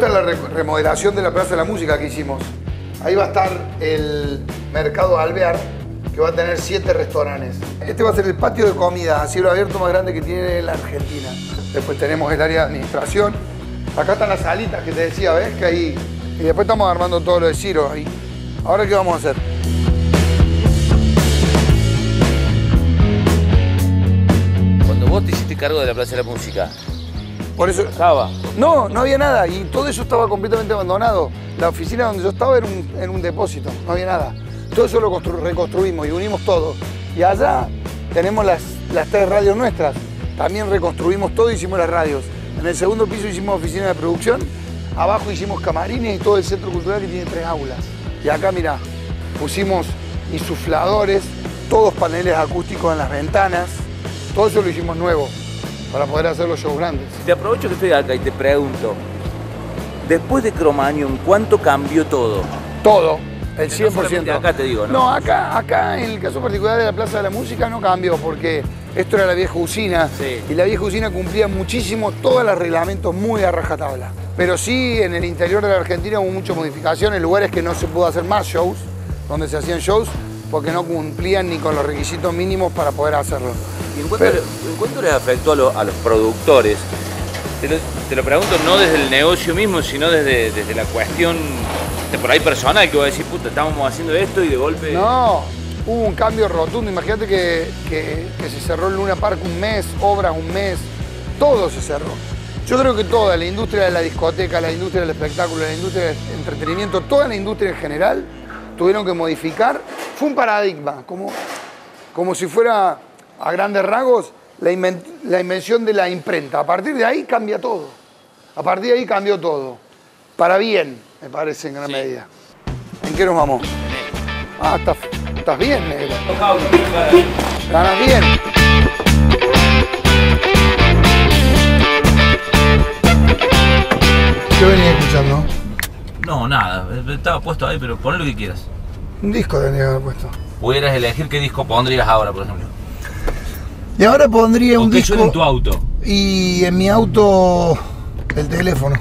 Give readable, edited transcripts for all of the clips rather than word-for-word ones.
esta es la remodelación de la Plaza de la Música que hicimos. Ahí va a estar el Mercado Alvear, que va a tener 7 restaurantes. Este va a ser el patio de comida a cielo abierto más grande que tiene la Argentina. Después tenemos el área de administración. Acá están las salitas que te decía, ¿ves? Que ahí. Y después estamos armando todo lo de Ciro ahí. Ahora, ¿qué vamos a hacer? Cuando vos te hiciste cargo de la Plaza de la Música, por eso ¿estaba? No había nada y todo eso estaba completamente abandonado. La oficina donde yo estaba era un depósito, no había nada. Todo eso lo reconstruimos y unimos todo. Y allá tenemos las 3 radios nuestras. También reconstruimos todo y hicimos las radios. En el segundo piso hicimos oficina de producción. Abajo hicimos camarines y todo el centro cultural que tiene 3 aulas. Y acá, mirá, pusimos insufladores, todos paneles acústicos en las ventanas. Todo eso lo hicimos nuevo para poder hacer los shows grandes. Te aprovecho que estoy acá y te pregunto, después de Cromanium, ¿cuánto cambió todo? Todo, el 100%. No, acá te digo, ¿no? No, acá en el caso particular de la Plaza de la Música no cambió porque esto era la vieja usina. Sí. Y la vieja usina cumplía muchísimo todos los reglamentos muy a rajatabla. Pero sí, en el interior de la Argentina hubo mucha modificación en lugares que no se pudo hacer más shows, donde se hacían shows, porque no cumplían ni con los requisitos mínimos para poder hacerlo. ¿Y en cuánto les afectó a los productores? Te lo pregunto no desde el negocio mismo, sino desde la cuestión de por ahí personal, que voy a decir, puta, estábamos haciendo esto y de golpe... No, hubo un cambio rotundo. Imagínate que se cerró el Luna Park un mes, obras un mes, todo se cerró. Yo creo que toda la industria de la discoteca, la industria del espectáculo, la industria del entretenimiento, toda la industria en general, tuvieron que modificar. Fue un paradigma, como si fuera, a grandes rasgos, la invención de la imprenta. A partir de ahí cambia todo. A partir de ahí cambió todo. Para bien, me parece, en gran medida. ¿En qué nos vamos? Ah, estás bien, negro. Ganas bien. ¿Qué venía escuchando? No, nada. Estaba puesto ahí, pero pon lo que quieras. Un disco tendría que haber puesto. Pudieras elegir qué disco pondrías ahora, por ejemplo. Y ahora pondría un disco... ¿Qué suena en tu auto? Y en mi auto, el teléfono.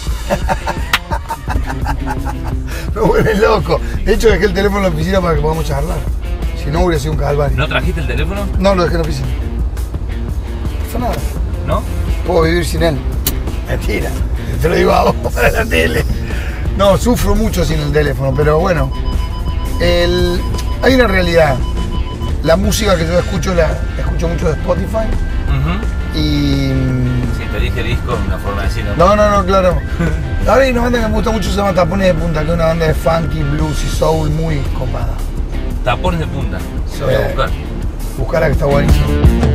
Me vuelve loco. De hecho, dejé el teléfono en la oficina para que podamos charlar. Si no, hubiera sido un calvario. ¿No trajiste el teléfono? No, lo dejé en la oficina. No pasa nada. ¿No? Puedo vivir sin él. Mentira. Te lo digo a vos, para la tele. No, sufro mucho sin el teléfono, pero bueno. Hay una realidad. La música que yo escucho, la escucho mucho de Spotify. Y... Si te dije disco, es una forma de decirlo. No, claro. Ahora hay una banda que me gusta mucho, se llama Tapones de Punta, que es una banda de funky, blues y soul muy copada. Tapones de Punta, lo voy a buscar. Buscarla, que está buenísimo.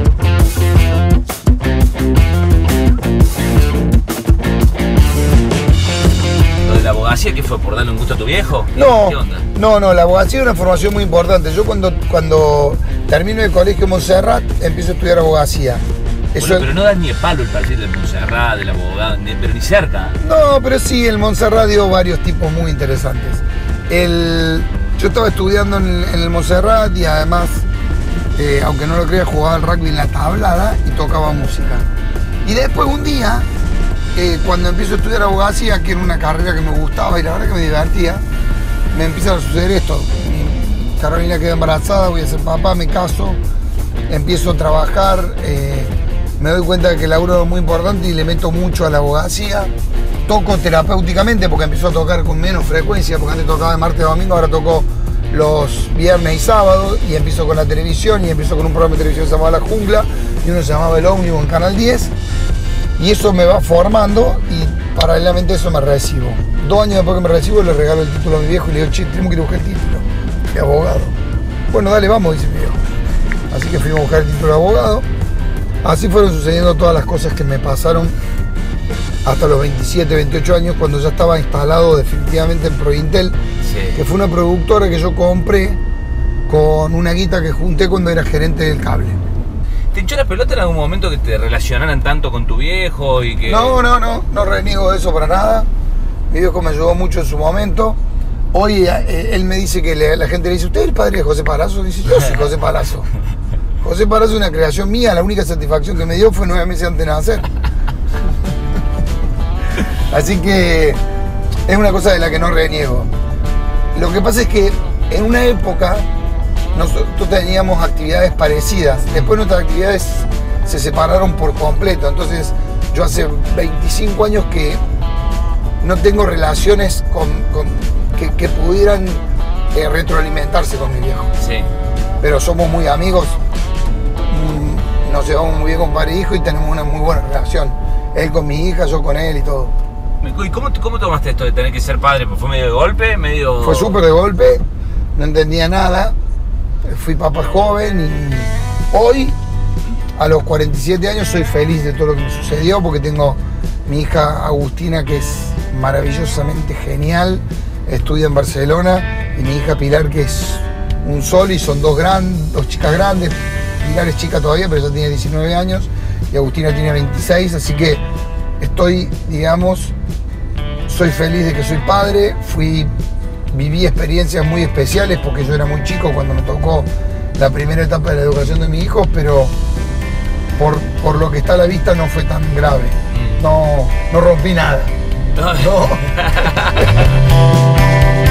¿Lo de la abogacía qué fue? ¿Por darle un gusto a tu viejo? No, ¿Qué onda? no, la abogacía es una formación muy importante. Yo cuando termino el colegio en Montserrat, empiezo a estudiar abogacía. Eso Bueno, pero no das ni el palo el perfil del Montserrat, del abogado, pero ni cerca. No, pero sí, el Montserrat dio varios tipos muy interesantes. Yo estaba estudiando en el Montserrat y además, aunque no lo creas, jugaba al rugby en la tablada y tocaba música. Y después un día, cuando empiezo a estudiar abogacía, que era una carrera que me gustaba y la verdad que me divertía, me empieza a suceder esto. Mi Carolina queda embarazada, voy a ser papá, me caso, empiezo a trabajar, me doy cuenta de que el laburo es muy importante y le meto mucho a la abogacía. Toco terapéuticamente porque empiezo a tocar con menos frecuencia, porque antes tocaba de martes a domingo, ahora toco los viernes y sábados, y empiezo con la televisión, y empiezo con un programa de televisión que se llamaba La Jungla, y uno se llamaba El Ómnibus en Canal 10, y eso me va formando, y paralelamente a eso me recibo. 2 años después que me recibo le regalo el título a mi viejo y le digo, che, tenemos que ir a buscar el título de abogado. Bueno, dale, vamos, dice mi viejo. Así que fuimos a buscar el título de abogado. Así fueron sucediendo todas las cosas que me pasaron hasta los 27, 28 años, cuando ya estaba instalado definitivamente en Prointel, sí, que fue una productora que yo compré con una guita que junté cuando era gerente del cable. ¿Te hinchó la pelota en algún momento que te relacionaran tanto con tu viejo y que...? No reniego de eso para nada. Mi viejo me ayudó mucho en su momento. Hoy él me dice que la gente le dice, ¿usted es el padre de José Palazzo? Dice, yo soy José Palazzo. José Palazzo es una creación mía, la única satisfacción que me dio fue 9 meses antes de nacer. Así que es una cosa de la que no reniego. Lo que pasa es que en una época nosotros teníamos actividades parecidas. Después nuestras actividades se separaron por completo. Entonces yo hace 25 años que no tengo relaciones que pudieran retroalimentarse con mi viejo. Sí. Pero somos muy amigos, nos llevamos muy bien con padre e hijo y tenemos una muy buena relación. Él con mi hija, yo con él y todo. ¿Y cómo tomaste esto de tener que ser padre? ¿Fue medio de golpe? Fue súper de golpe, no entendía nada. Fui papá joven y hoy, a los 47 años, soy feliz de todo lo que me sucedió porque tengo mi hija Agustina, que es maravillosamente genial, estudia en Barcelona, y mi hija Pilar, que es un sol, y son dos chicas grandes. Pilar es chica todavía, pero ya tiene 19 años y Agustina tiene 26, así que estoy, digamos, soy feliz de que soy padre. Viví experiencias muy especiales porque yo era muy chico cuando me tocó la primera etapa de la educación de mis hijos, pero por lo que está a la vista no fue tan grave. No rompí nada. No.